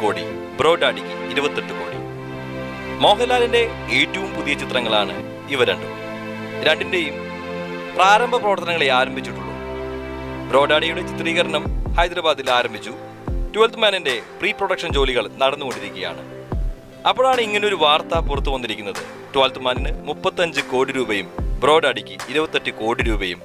കോടി, ബ്രോ ഡാഡിക്ക് 28 കോടി. മോഹൻലാലിന്റെ ഏറ്റവും പുതിയ ചിത്രങ്ങളാണ് ഇവ രണ്ടും. രണ്ടിന്റെയും പ്രാരംഭ പ്രവർത്തനങ്ങളെ ആരംഭിച്ചിട്ടുള്ളൂ. ബ്രോ ഡാഡിയുടെ ചിത്രീകരണം ഹൈദരാബാദിൽ ആരംഭിച്ചു. 12th മാനിന്റെ പ്രീ പ്രൊഡക്ഷൻ ജോലികൾ നടന്നുകൊണ്ടിരിക്കുകയാണ്. അപ്പോഴാണ് ഇങ്ങനൊരു വാർത്ത പുറത്തു വന്നിരിക്കുന്നത്. 12th മാനിന് 35 കോടി രൂപയും ബ്രോ ഡാഡിക്ക് 28 കോടി രൂപയും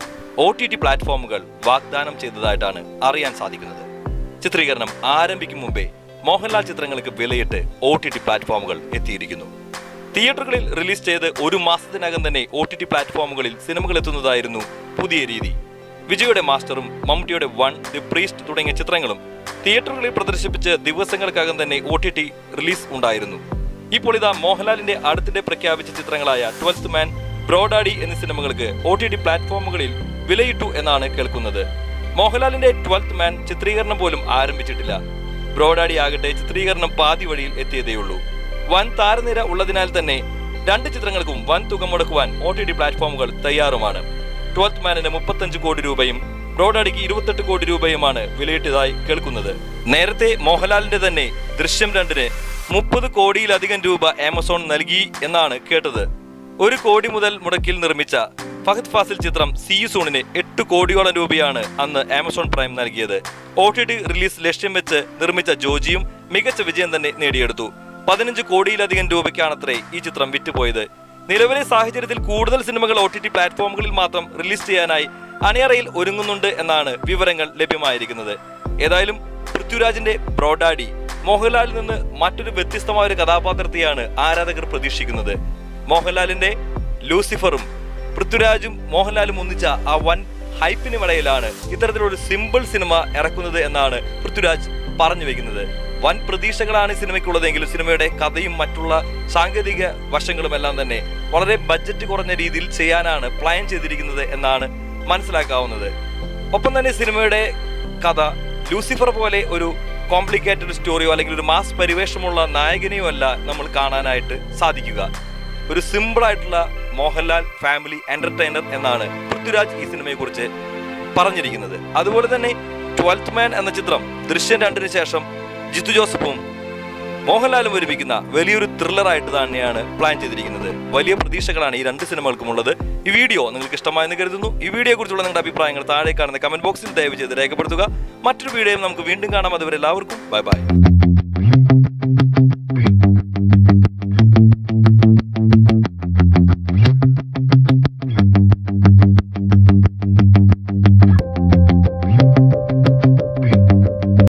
OTT പ്ലാറ്റ്ഫോമുകൾ വാഗ്ദാനം ചെയ്തതായിട്ടാണ് അറിയാൻ സാധിക്കുന്നത്. ചിത്രീകരണം ആരംഭിക്കും മുമ്പേ മോഹൻലാൽ ചിത്രങ്ങൾക്ക് വിലയിട്ട് OTT പ്ലാറ്റ്ഫോമുകൾ എത്തിയിരിക്കുന്നു. തിയേറ്ററുകളിൽ റിലീസ് ചെയ്ത് 1 മാസത്തിനകം തന്നെ OTT പ്ലാറ്റ്ഫോമുകളിൽ സിനിമകൾ എത്തുന്നതായിരുന്നു പുതിയ രീതി. വിജയുടെ മാസ്റ്ററും മമ്മൂട്ടിയുടെ വൺ, ദി പ്രീസ്റ്റ് തുടങ്ങിയ ചിത്രങ്ങളും തിയേറ്ററുകളിൽ പ്രദർശിപ്പിച്ച് ദിവസങ്ങൾക്കകം തന്നെ OTT റിലീസ് ഉണ്ടായിരുന്നു. ഇപ്പോൾ ഇതാ മോഹൻലാലിന്റെ അടുത്തിടെ പ്രഖ്യാപിച്ച ചിത്രങ്ങളായ 12th മാൻ, ബ്രോ ഡാഡി എന്നീ സിനിമകൾക്ക് OTT പ്ലാറ്റ്ഫോമുകളിൽ വിലയിട്ടു എന്നാണ് കേൾക്കുന്നത്. മോഹൻലാലിന്റെ 12th മാൻ ചിത്രീകരണം പോലും ആരംഭിച്ചിട്ടില്ല. ബ്രോ ഡാഡി ആകട്ടെ ചിത്രീകരണം പാതി വഴിയിൽ എത്തിയതേയുള്ളൂ. വൻ താരനിര ഉള്ളതിനാൽ തന്നെ 2 ചിത്രങ്ങൾക്കും വൻ തുക മുടക്കുവാൻ OTT പ്ലാറ്റ്ഫോമുകൾ തയ്യാറുമാണ്. 12th മാനിന് 35 കോടി രൂപയും ബ്രോ ഡാഡിക്ക് 28 കോടി രൂപയുമാണ് വിലയിട്ടതായി കേൾക്കുന്നത്. നേരത്തെ മോഹൻലാലിന്റെ തന്നെ ദൃശ്യം 2ന് 30 കോടിയിലധികം രൂപ ആമസോൺ നൽകി എന്നാണ് കേട്ടത്. 1 കോടി മുതൽ മുടക്കിൽ നിർമ്മിച്ച ഫഹദ് ഫാസിൽ ചിത്രം സീ സൂണിന് 8 കോടിയോളം രൂപയാണ് അന്ന് ആമസോൺ പ്രൈം നൽകിയത്. OTT റിലീസ് ലക്ഷ്യം വെച്ച് നിർമ്മിച്ച ജോജിയും മികച്ച വിജയം തന്നെ നേടിയെടുത്തു. 15 കോടിയിലധികം രൂപയ്ക്കാണത്രേ ഈ ചിത്രം വിറ്റുപോയത്. നിലവിലെ സാഹചര്യത്തിൽ കൂടുതൽ സിനിമകൾ OTT പ്ലാറ്റ്ഫോമുകളിൽ മാത്രം റിലീസ് ചെയ്യാനായി അണിയറയിൽ ഒരുങ്ങുന്നുണ്ട് എന്നാണ് വിവരങ്ങൾ ലഭ്യമായിരിക്കുന്നത്. ഏതായാലും പൃഥ്വിരാജിന്റെ ബ്രോ ഡാഡി മോഹൻലാലിൽ നിന്ന് മറ്റൊരു വ്യത്യസ്തമായ ഒരു കഥാപാത്രത്തെയാണ് ആരാധകർ പ്രതീക്ഷിക്കുന്നത്. മോഹൻലാലിന്റെ ലൂസിഫറും പൃഥ്വിരാജും മോഹൻലാലും ഒന്നിച്ച ആ വൻ ഹൈപ്പിന് ഇടയിലാണ് ഇത്തരത്തിലൊരു സിമ്പിൾ സിനിമ ഇറക്കുന്നത് എന്നാണ് പൃഥ്വിരാജ് പറഞ്ഞു വെക്കുന്നത്. വൻ പ്രതീക്ഷകളാണ് സിനിമയ്ക്കുള്ളതെങ്കിലും സിനിമയുടെ കഥയും മറ്റുള്ള സാങ്കേതിക വശങ്ങളും എല്ലാം തന്നെ വളരെ ബഡ്ജറ്റ് കുറഞ്ഞ രീതിയിൽ ചെയ്യാനാണ് പ്ലാൻ ചെയ്തിരിക്കുന്നത് എന്നാണ് മനസ്സിലാക്കാവുന്നത്. ഒപ്പം തന്നെ സിനിമയുടെ കഥ ലൂസിഫർ പോലെ ഒരു കോംപ്ലിക്കേറ്റഡ് സ്റ്റോറിയോ അല്ലെങ്കിൽ ഒരു മാസ് പരിവേഷമുള്ള നായകനെയോ അല്ല നമ്മൾ കാണാനായിട്ട് സാധിക്കുക. ഒരു സിമ്പിൾ ആയിട്ടുള്ള മോഹൻലാൽ ഫാമിലി എന്റർടൈനർ എന്നാണ് പൃഥ്വിരാജ് ഈ സിനിമയെ കുറിച്ച് പറഞ്ഞിരിക്കുന്നത്. അതുപോലെ തന്നെ 12th മാൻ എന്ന ചിത്രം ദൃശ്യം 2ന് ശേഷം ജിത്തു ജോസഫും മോഹൻലാലും ഒരുമിക്കുന്ന വലിയൊരു ത്രില്ലറായിട്ട് തന്നെയാണ് പ്ലാൻ ചെയ്തിരിക്കുന്നത്. വലിയ പ്രതീക്ഷകളാണ് ഈ 2 സിനിമകൾക്കും ഉള്ളത്. ഈ വീഡിയോ നിങ്ങൾക്ക് ഇഷ്ടമായെന്ന് കരുതുന്നു. ഈ വീഡിയോയെ കുറിച്ചുള്ള നിങ്ങളുടെ അഭിപ്രായങ്ങൾ താഴെ കാണുന്ന കമന്റ് ബോക്സിൽ ദയവ് ചെയ്ത് രേഖപ്പെടുത്തുക. മറ്റൊരു വീഡിയോയും നമുക്ക് വീണ്ടും കാണാം. അതുവരെ എല്ലാവർക്കും ബൈ ബൈ.